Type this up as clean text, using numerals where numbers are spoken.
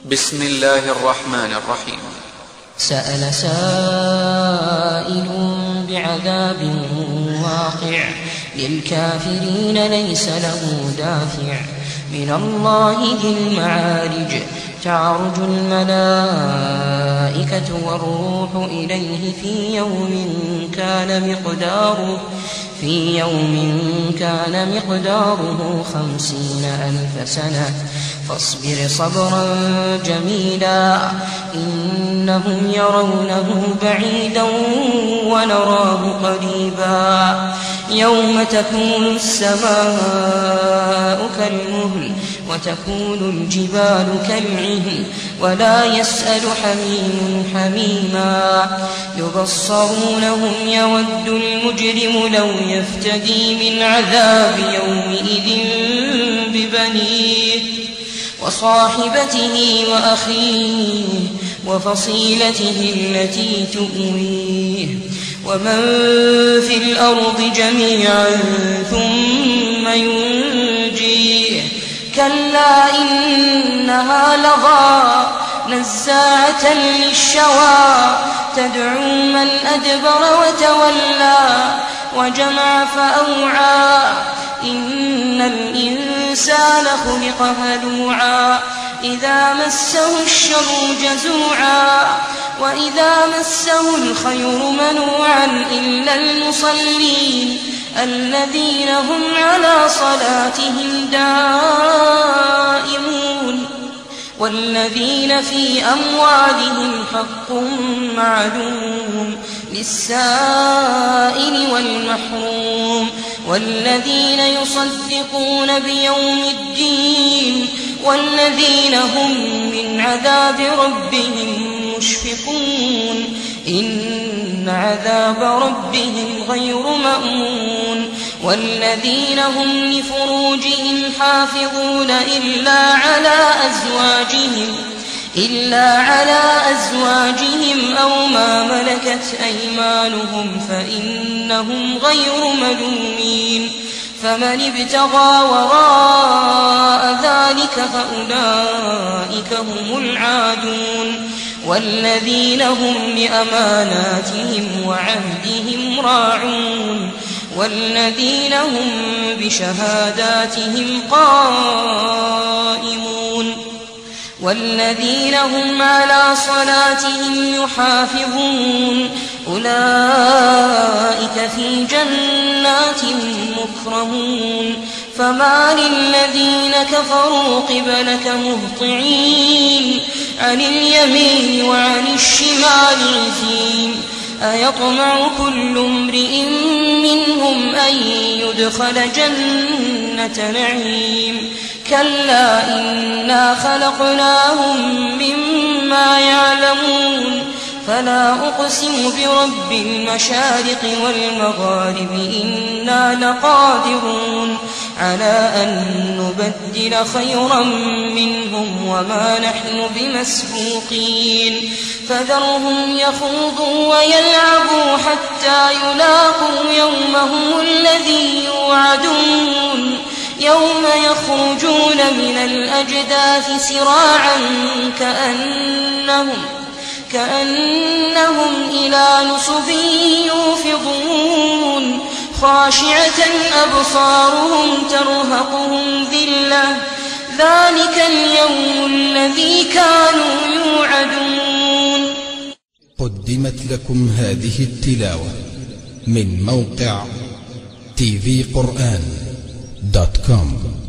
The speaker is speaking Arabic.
بسم الله الرحمن الرحيم. سأل سائل بعذاب واقع للكافرين ليس له دافع من الله ذي المعارج تعرج الملائكة والروح إليه في يوم كان مقداره 50,000 سنة فاصبر صبرا جميلا إنهم يرونه بعيدا ونراه قريبا يوم تكون السماء كالمهل وتكون الجبال كالعهن ولا يسأل حميم حميما يبصرونهم يود المجرم لو يفتدي من عذاب يومئذ ببنيه وصاحبته وأخيه وفصيلته التي تؤويه ومن في الأرض جميعا ثم ينجيه كلا إنها لظى نزاعة للشوى تدعو من أدبر وتولى وجمع فأوعى إن الإنسان خلق هلوعا إذا مسه الشر جزوعا وإذا مسه الخير منوعا إلا المصلين الذين هم على صلاتهم دائمون والذين في أموالهم حق معلوم للسائل والمحروم والذين يصدقون بيوم الدين والذين هم من عذاب ربهم مشفقون إن عذاب ربهم غير مأمون والذين هم لفروجهم حافظون إلا على أزواجهم أو ما ملكت أيمانهم فإنهم غير ملومين فمن ابتغى وراء ذلك فأولئك هم العادون والذين هم لأماناتهم وعهدهم راعون والذين هم بشهاداتهم قائمون والذين هم على صلاتهم يحافظون أولئك في جنات مكرمون فما للذين كفروا قبلك مهطعين عن اليمين وعن الشمال عزين أيطمع كل امرئ منهم أن يدخل جنة نعيم كلا إنا خلقناهم مما يعلمون فلا أقسم برب المشارق والمغارب إنا لقادرون على أن نبدل خيرا منهم وما نحن بمسبوقين فذرهم يخوضوا ويلعبوا حتى يلاقوا يومهم الذي يوعدون يوم يخرجون من الأجداث سراعا كأنهم إلى نصب يوفضون خاشعة أبصارهم ترهقهم ذلة ذلك اليوم الذي كانوا يوعدون. قدمت لكم هذه التلاوة من موقع tvquran.com